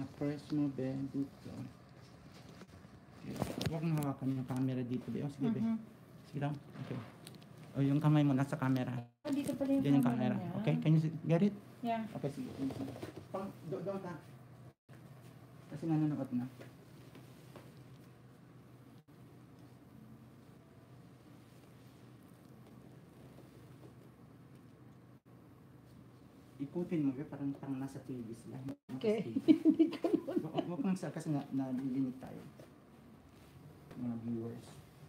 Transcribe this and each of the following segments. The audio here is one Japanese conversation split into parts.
First mo, be, dito. Huwag mong hawakan yung camera dito, be. O, sige, be. Sige lang. Okay. O, yung kamay mo nasa camera. Dito pala yung, yan yung camera. Niya. Okay, can you get it? Yeah. Okay, sige. Doon ka. Kasi nanonood na. Ikutin mo, be, parang nasa TV sila. Okay. Hindi ko naman. Huwag mong kasi nalilimit tayo. Mga viewers.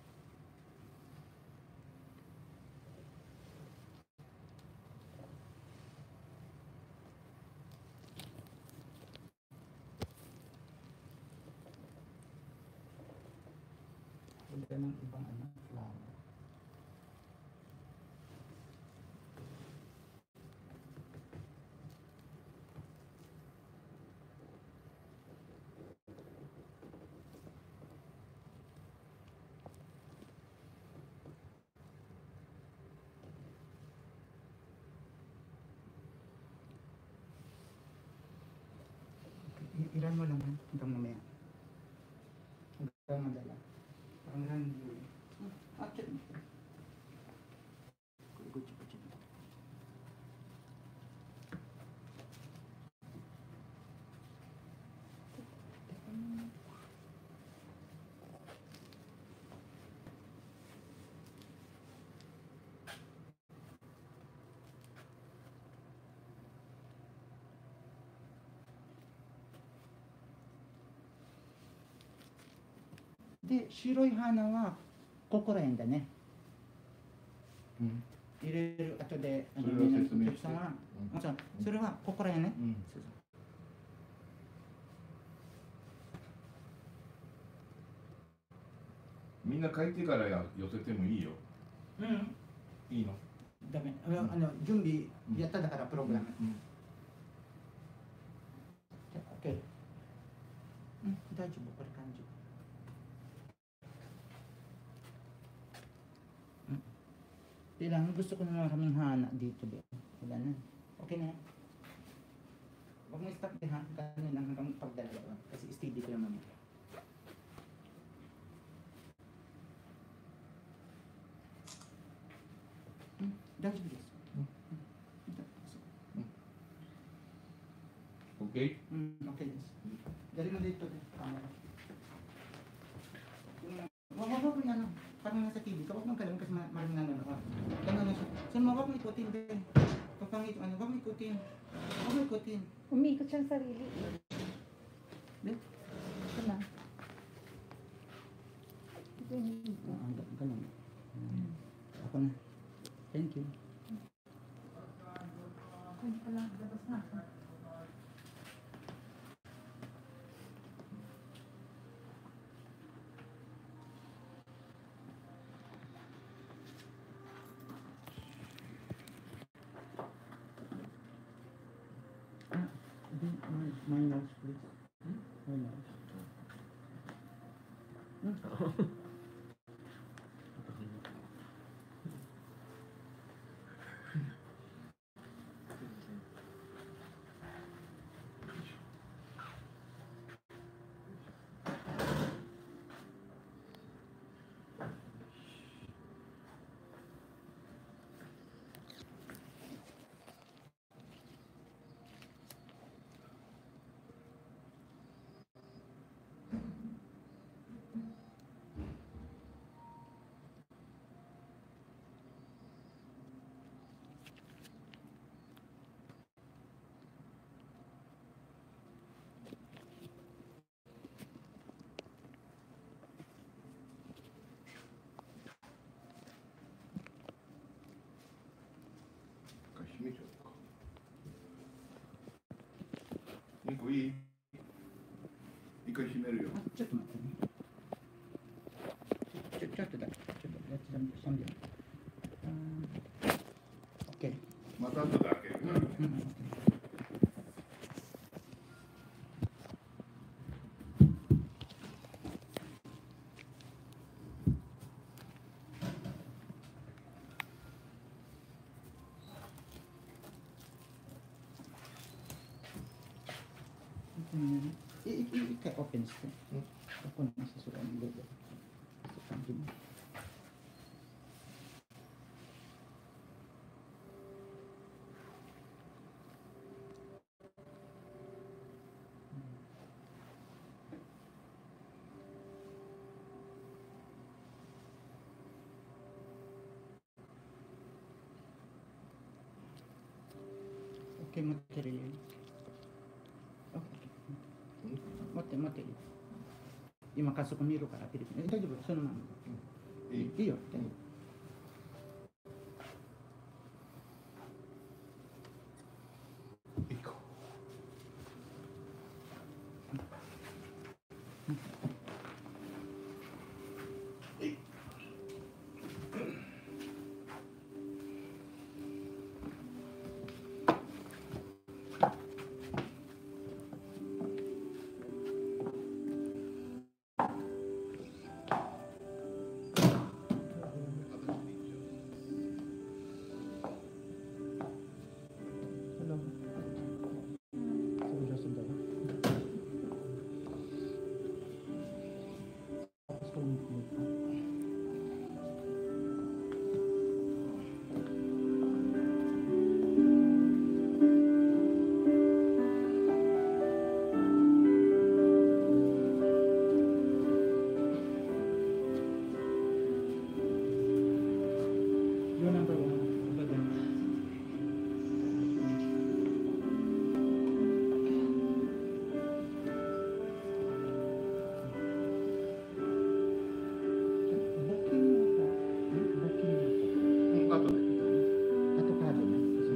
Wala ng ibang flower. Iran mo lang hanggang mamaya. Hanggang madala. Parang run view. Actually. Good.で、白い花はここら辺だね。入れる後でそれを説明して。 それはここら辺ね。 みんな書いてから寄せてもいいよ。いいの？ ダメ。準備やっただからプログラム。OK。大丈夫これ感じ。Kailangan gusto ko naman kaming hana dito, be. Wala na. Okay na. Huwag mo i-stop din ha. Ganun lang hanggang pagdalawa. Kasi steady ko naman. Dahil bilis. Okay? Okay. Dali mo dito. Camera. Huwag mo yan. Parang nasa TV ka, huwag mong gano'n kasi maraming nanonood. Gano'n na siya. So, huwag mo ikutin din. Papangit, huwag mo ikutin. Huwag mo ikutin. Umiikot siyang sarili. Be? Ito na. Ito yung gano'n. Ako na. Thank you. Hindi pala, labas na ako. My nose, please. My nose. いい？一回閉めるよ。 ちょっと待ってね。ちょっとだ。ちょっとやって3秒。OK。 また後で開けるからね。 こ I-open ko. Ako na sa suwan ng bebe. Sa pagin. Okay, material. Okay. Mate. Ima kaso kumiro ka Pilipino. Ito juga so naman. Iyo. Ikaw. Hello. Sabi siya sundalo. Tapos ko lang dito. Yung number 1. Ba din? Booking mo po. Booking mo po. Ato de. Atokado na.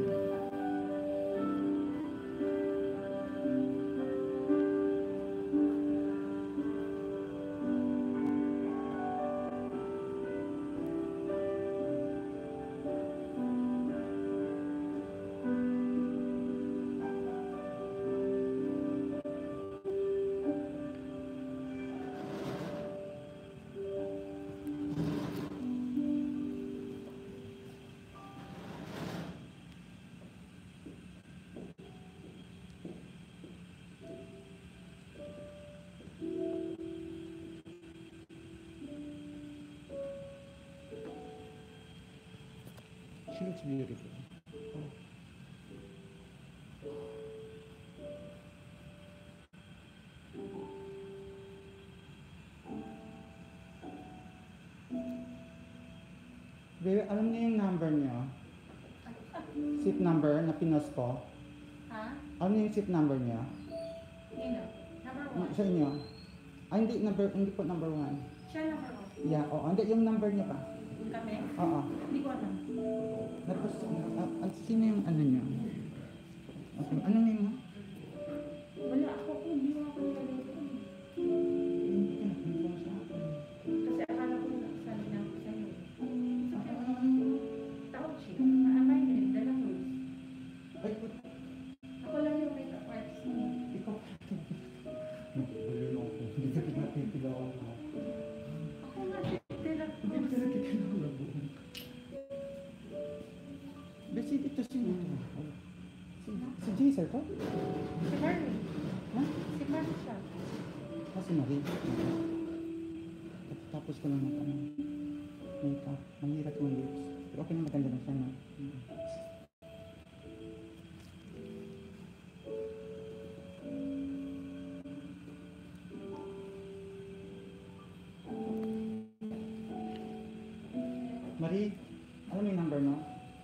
She looks beautiful. Baby, alam niyo yung number niyo? Seat number na pinos ko? Ha? Alam niyo yung seat number niyo? Nino? Number 1. Sa inyo? Ay, hindi po number 1. Siya number 1. Yeah, oo. Hindi, yung number niyo pa. Kami? Oo. Hindi ko alam. Tapos, sino yung ano niyo? Okay. Ano name mo? Wala ako kung hindi mo ako nilagay. Hindi ka na-confirm sa akin. Kasi akala ko sabi na ako sa'yo. Tawag siya. Maamay na yun. Dala ko. Ay, Ako lang yung makeup artist niya. ikaw. Nagbalilo ako. Hindi ka pinapipila ako. Ako nga siya. Dala ko. Hindi ka nakikilala ko. Besi, ito si Jason ko? Si Marley. Ha? Si Marley siya. Si Marie. Tapos ko lang ng makeup. Ang hirap yung lips. Pero okay na maganda lang siya na. Marie, alam mo yung number mo?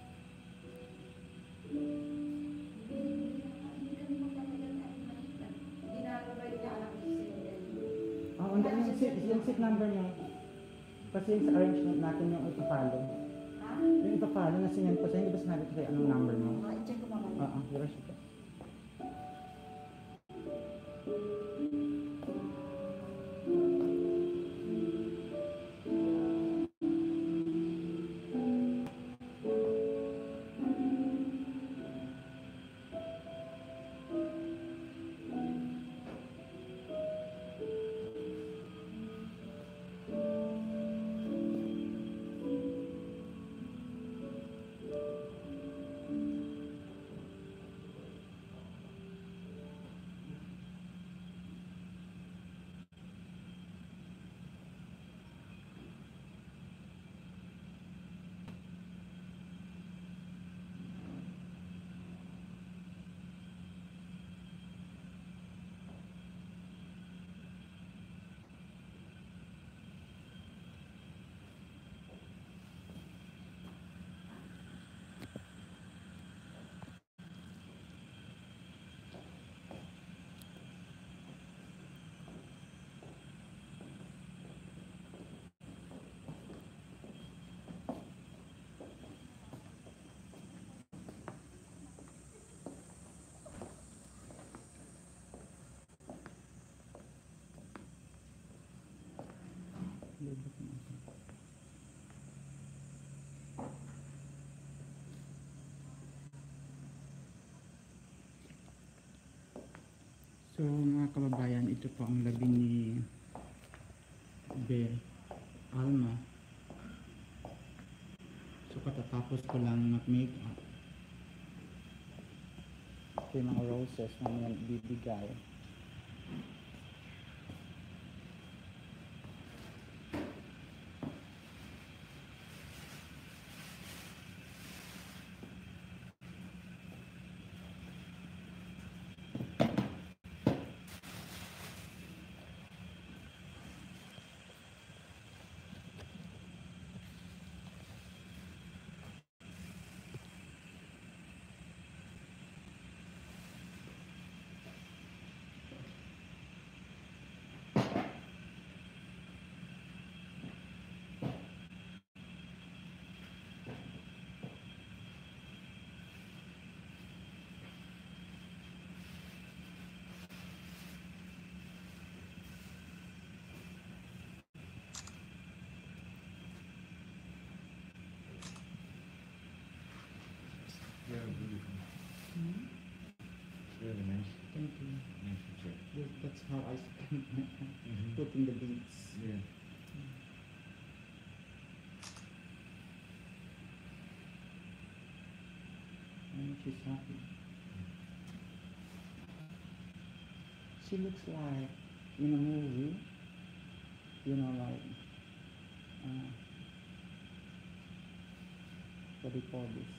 Yung seat number niyo. Kasi sa arrangement natin yung ipapalo. Yung ipapalo na sinyan ko sa hindi ba sinabi ko sa'yo anong number mo? I-check ko mamaya. Oo, yung receipt. So mga kababayan, ito po ang labi ni Alma. So katatapos ko lang mag-makeup. Ito yung mga roses na niya bibigay. Yeah, beautiful. Really nice. Thank you. Nice picture. That's how I spend my time putting the beads. Yeah. And she's happy. She looks like in a movie, you know, like what do you call this?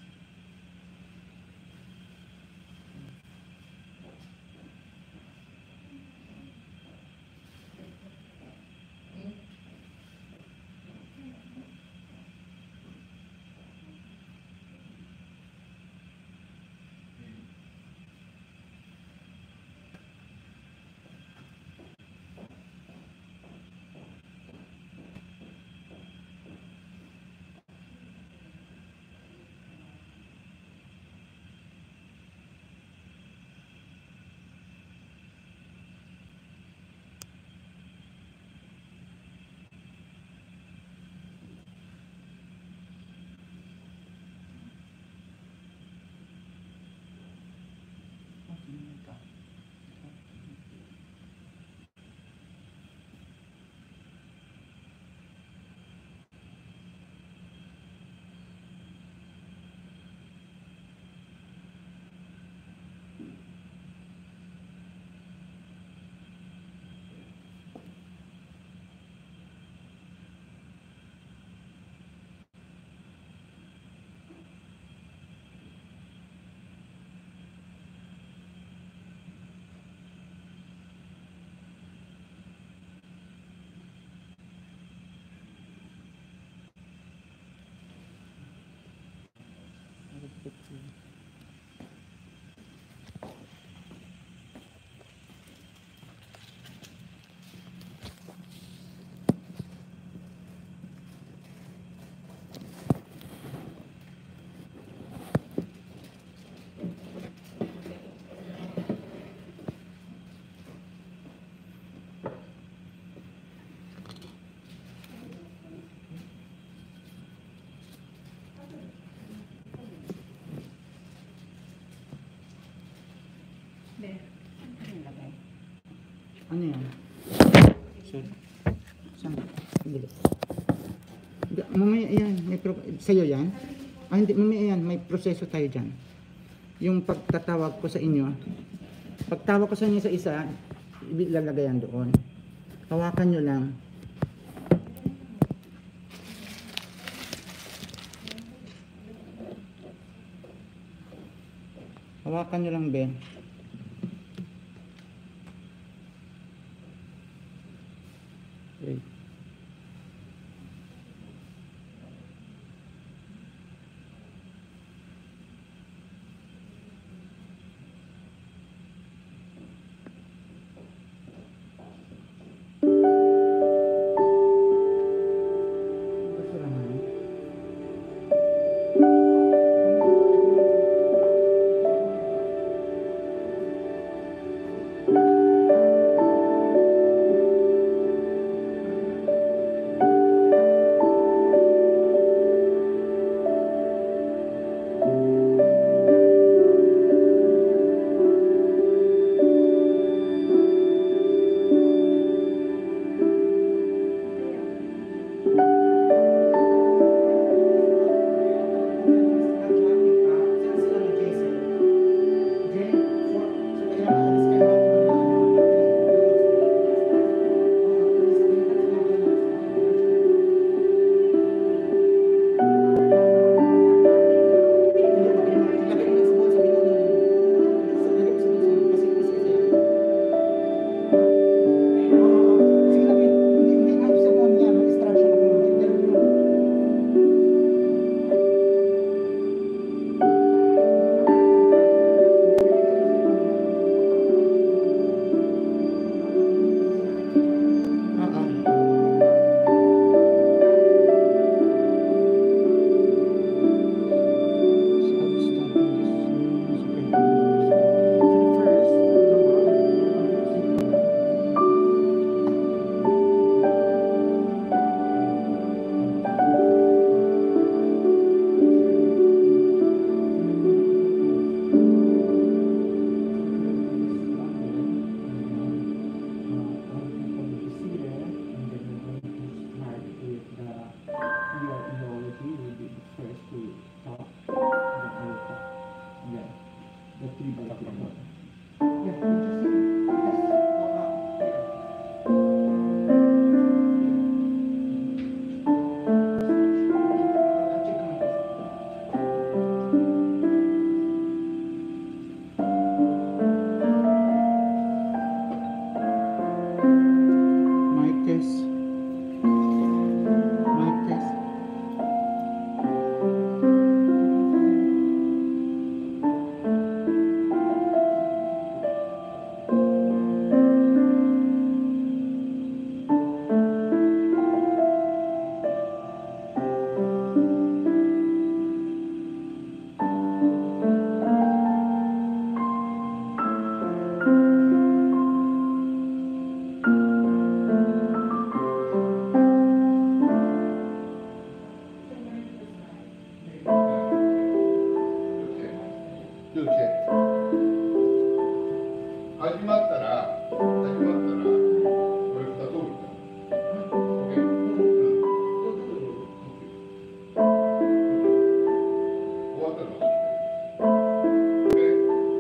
Ano yan? So, saan? Hindi. Mamaya yan, sa'yo yan? Ah, hindi, mamaya yan, may proseso tayo dyan. Yung pagtatawag ko sa inyo, pagtawag ko sa inyo sa isa, ilalagay yan doon. Hawakan nyo lang. Hawakan nyo lang, Ben. Okay. Basurahan. Mic test. Mic test. 始まったら、これ蓋通るから。OK？終わったら落として。で、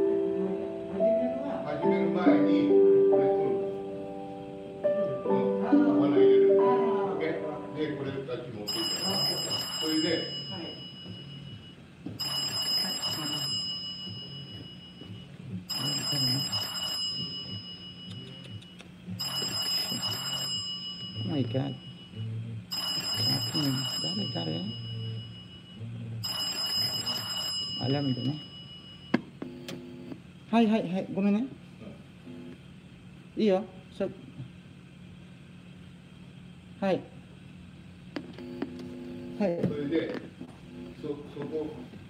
始める前に、これ取る。まだ入れる。OK？で、これたち持っていって。それで、 Oh my God. Dare. Alam mo na. Hi. ごめんね。いいよ。はい。 それで、そこ。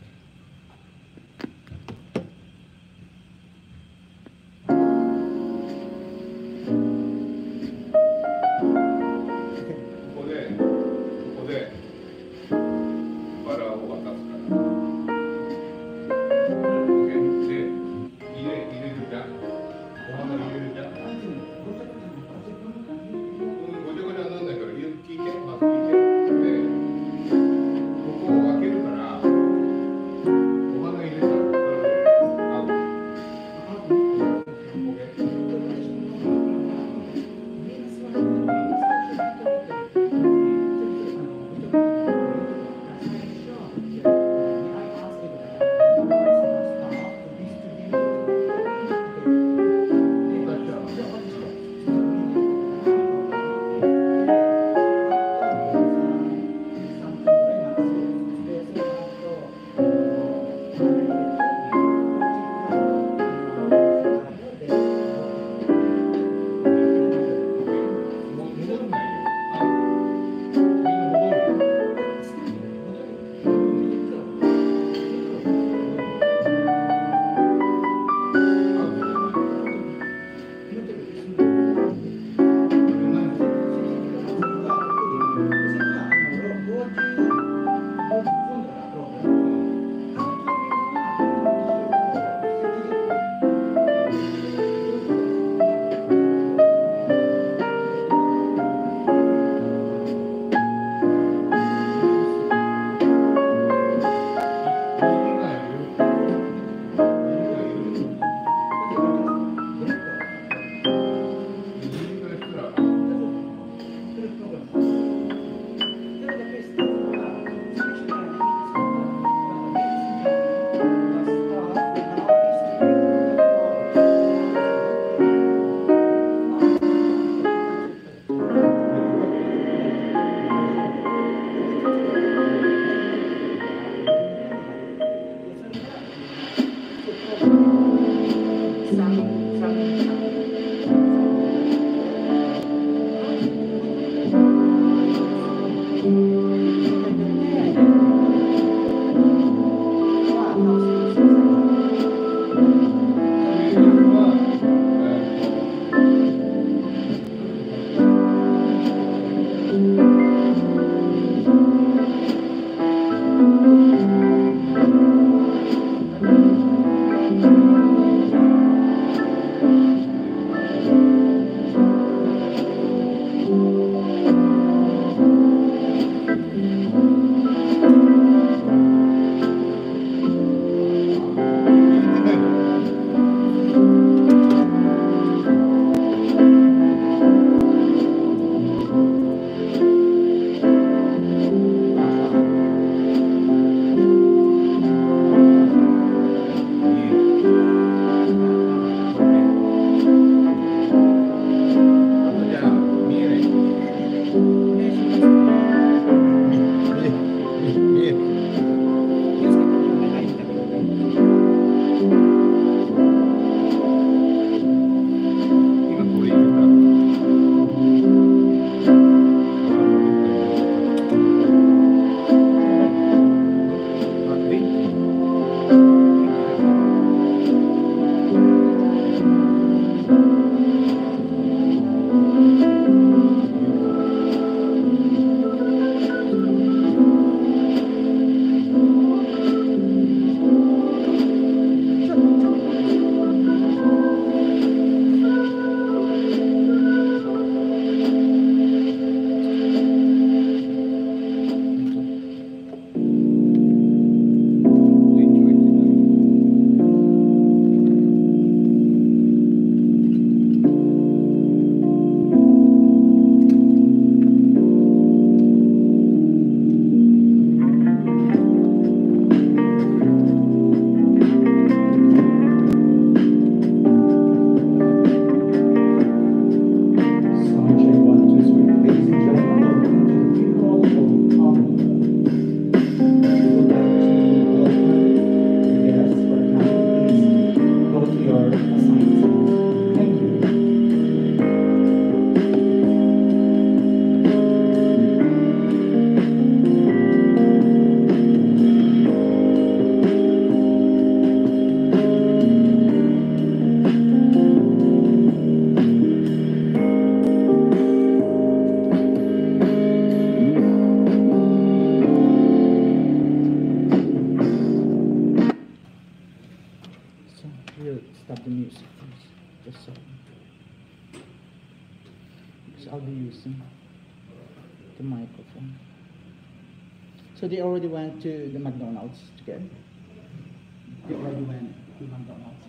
ここでバラを渡すから。OK？で、入れるじゃん。お花入れるじゃん。ごちゃごちゃにならないから、聞いて、まず聞いて。で、ここを開けるから、 So I'll be using the microphone. So they already went to the McDonald's together. They already went to McDonald's.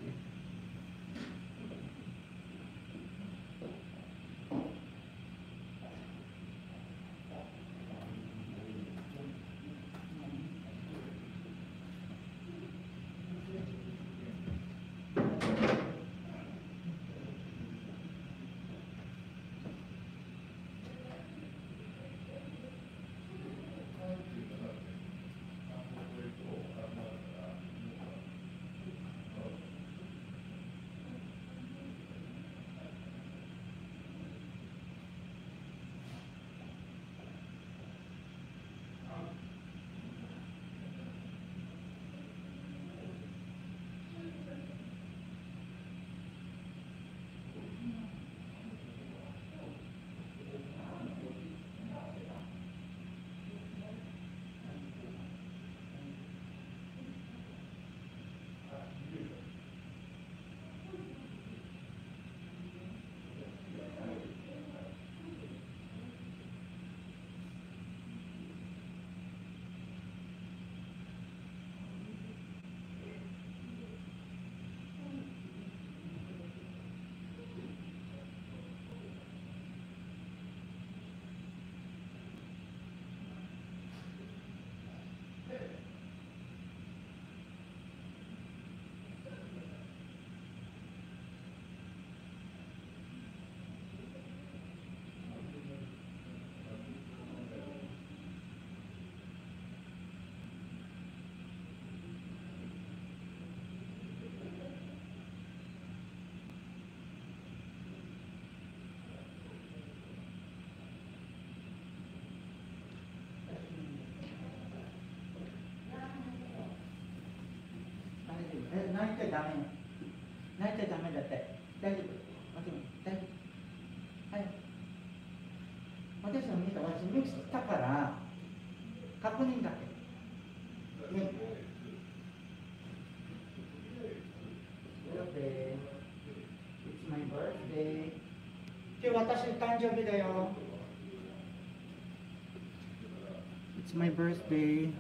It's my birthday. 今日私の誕生日だよ。It's my birthday.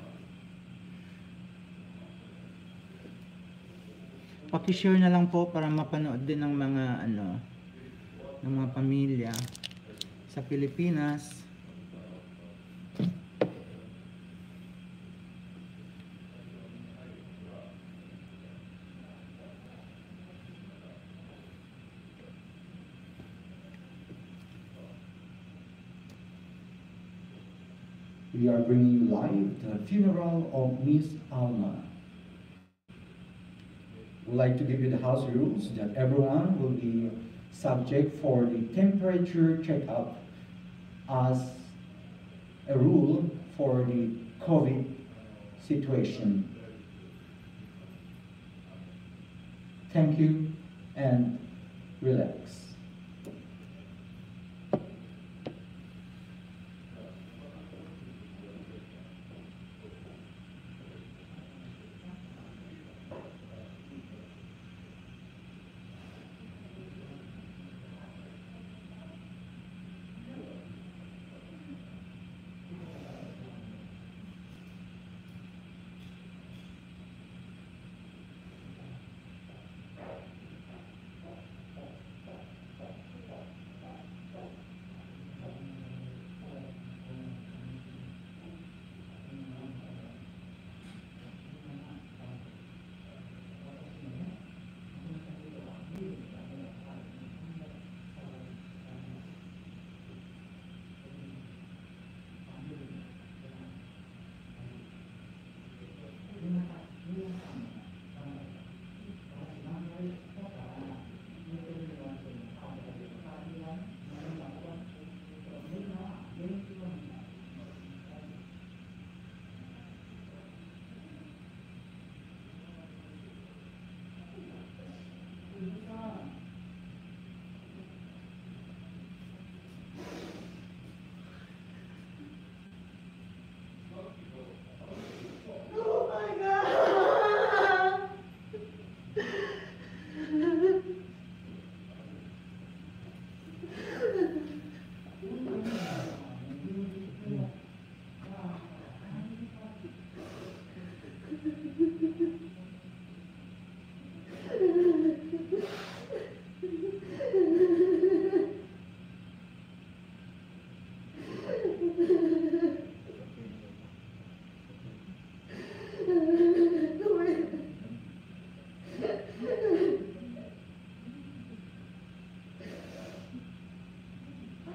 Paki-share na lang po para mapanood din ng mga ng mga pamilya sa Pilipinas. We are bringing you live the funeral of Miss Alma. We'd like to give you the house rules that everyone will be subject for the temperature checkup as a rule for the COVID situation. Thank you and relax.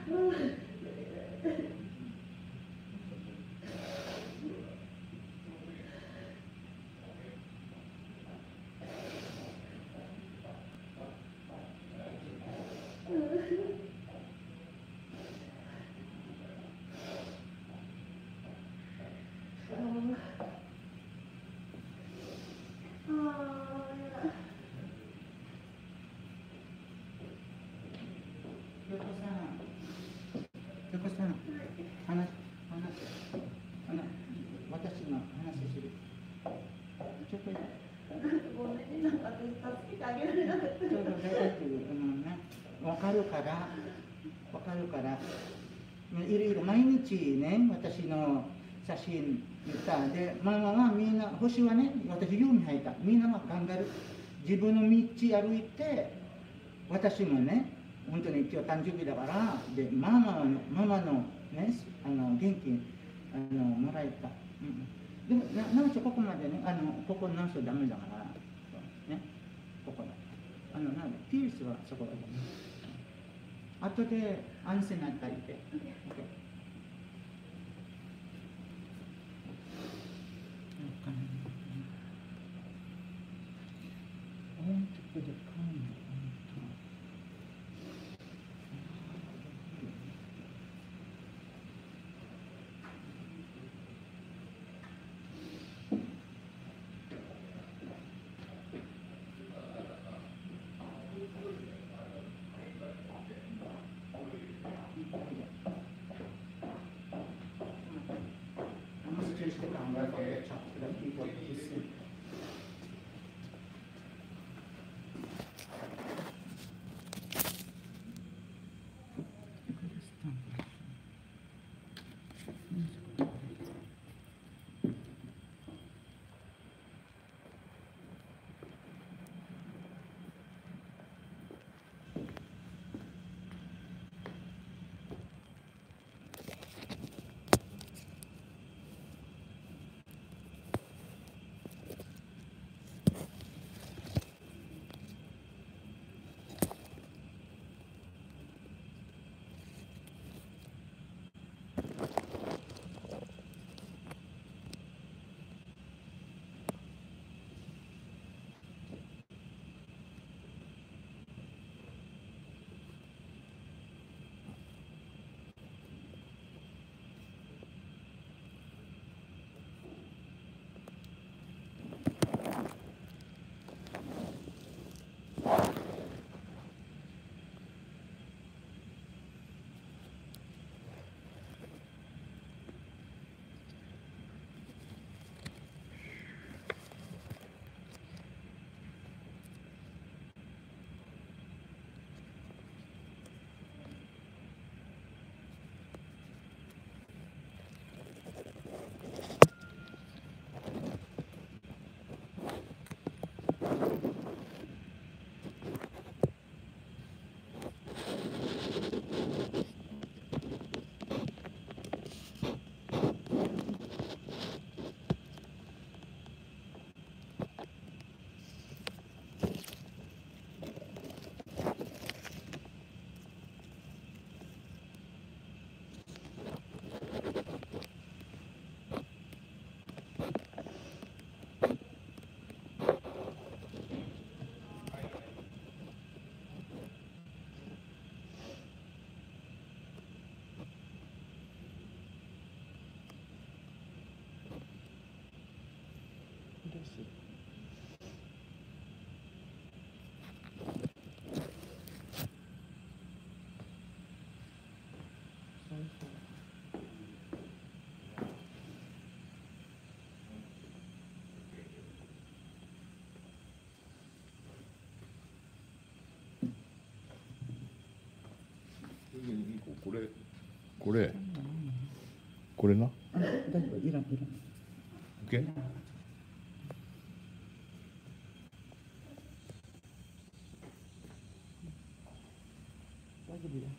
京子さん、私の話する。ちょっとごめんね、なんか私助けてあげられなかった。 ちょうど大丈夫、わかるから、いろいろ毎日ね、私の写真見た。で、ママはみんな、星はね、私ユに入った。みんなが頑張る。自分の道歩いて、私もね、本当に今日誕生日だから、で、ママのね、元気もらえた。でも、なんせここまでね、ここ直すとダメだから、ね、ここだ。ピースはそこだね。後で安静になったりで。 これな。 大丈夫、いらん。 OK？ 大丈夫だ。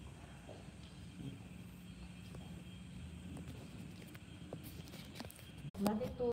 混ぜと